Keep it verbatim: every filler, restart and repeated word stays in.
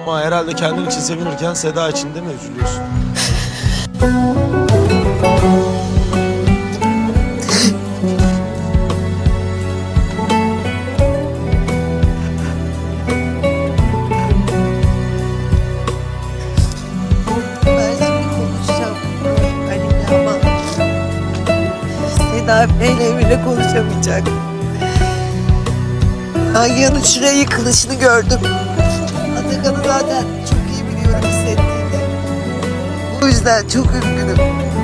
Ama herhalde kendin için sevinirken Seda için de mi üzülüyorsun? Ben şimdi konuşacağım Ali'yle ama Seda Bey'le bile konuşamayacak. Hangi'nin şuraya yıkılışını gördüm. Atakan'ı zaten çok iyi biliyorum hissettiğini. O yüzden çok üzgünüm.